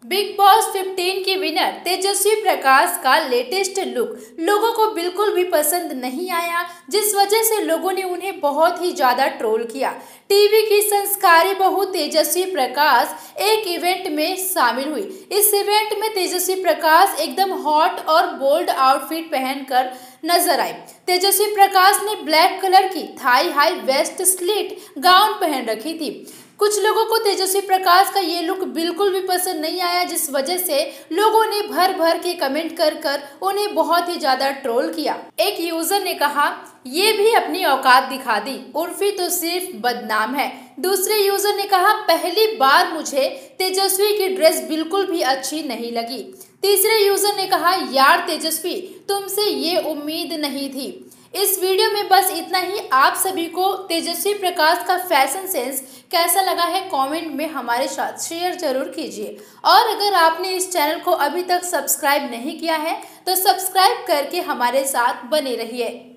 Big boss 15 की winner Tejasswi Prakash का latest look लोगों को बिल्कुल भी पसंद नहीं आया, जिस वजह से लोगों ने उन्हें बहुत ही ज्यादा ट्रोल किया। टीवी की संस्कारी बहू तेजस्वी प्रकाश एक इवेंट में शामिल हुई। इस इवेंट में तेजस्वी प्रकाश एकदम हॉट और बोल्ड आउटफिट पहनकर नजर आई। तेजस्वी प्रकाश ने ब्लैक कलर की thigh high waist slit gown पहन रखी थी। कुछ लोगों को तेजस्वी प्रकाश का ये लुक बिल्कुल भी पसंद नहीं आया, जिस वजह से लोगों ने भर भर के कमेंट कर कर उन्हें बहुत ही ज्यादा ट्रोल किया। एक यूजर ने कहा, ये भी अपनी औकात दिखा दी, उर्फी तो सिर्फ बदनाम है। दूसरे यूजर ने कहा, पहली बार मुझे तेजस्वी की ड्रेस बिल्कुल भी अच्छी नहीं लगी। तीसरे यूजर ने कहा, यार तेजस्वी, तुमसे ये उम्मीद नहीं थी। इस वीडियो में बस इतना ही। आप सभी को तेजस्वी प्रकाश का फैशन सेंस कैसा लगा है कमेंट में हमारे साथ शेयर जरूर कीजिए। और अगर आपने इस चैनल को अभी तक सब्सक्राइब नहीं किया है तो सब्सक्राइब करके हमारे साथ बने रहिए।